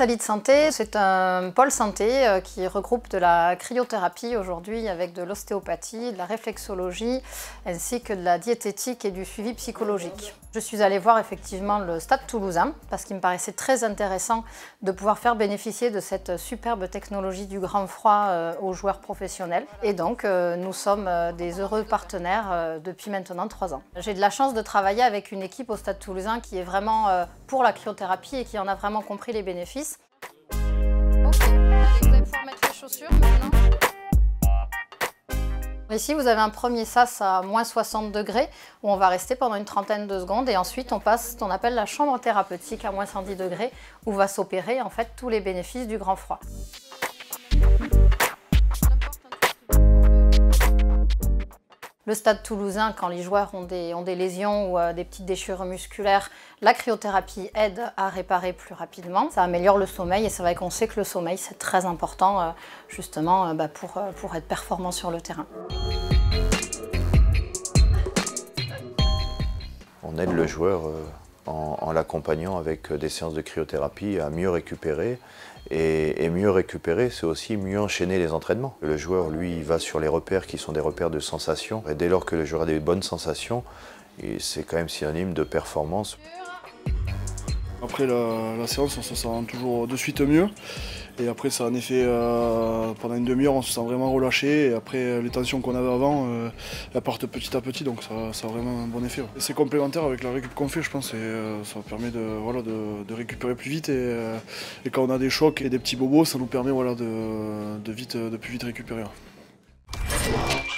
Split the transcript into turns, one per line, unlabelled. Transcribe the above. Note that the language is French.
Salide Santé, c'est un pôle santé qui regroupe de la cryothérapie aujourd'hui avec de l'ostéopathie, de la réflexologie ainsi que de la diététique et du suivi psychologique. Je suis allée voir effectivement le Stade Toulousain parce qu'il me paraissait très intéressant de pouvoir faire bénéficier de cette superbe technologie du grand froid aux joueurs professionnels. Et donc nous sommes des heureux partenaires depuis maintenant 3 ans. J'ai de la chance de travailler avec une équipe au Stade Toulousain qui est vraiment pour la cryothérapie et qui en a vraiment compris les bénéfices. Ok, allez, vous allez pouvoir mettre les chaussures maintenant. Ici, vous avez un premier sas à moins 60 degrés où on va rester pendant une trentaine de secondes et ensuite on passe ce qu'on appelle la chambre thérapeutique à moins 110 degrés où va s'opérer en fait tous les bénéfices du grand froid. Le Stade Toulousain, quand les joueurs ont des lésions ou des petites déchirures musculaires, la cryothérapie aide à réparer plus rapidement. Ça améliore le sommeil et c'est vrai qu'on sait que le sommeil c'est très important justement pour être performant sur le terrain.
On aide le joueur en l'accompagnant avec des séances de cryothérapie à mieux récupérer. Et mieux récupérer, c'est aussi mieux enchaîner les entraînements. Le joueur, lui, il va sur les repères qui sont des repères de sensations. Et dès lors que le joueur a des bonnes sensations, c'est quand même synonyme de performance.
Après la séance, on se sent toujours de suite mieux. Et après, ça a un effet, pendant une demi-heure, on se sent vraiment relâché. Et après, les tensions qu'on avait avant, elles partent petit à petit, donc ça a vraiment un bon effet. C'est complémentaire avec la récup qu'on fait, je pense, et ça permet de récupérer plus vite. Et quand on a des chocs et des petits bobos, ça nous permet de plus vite récupérer.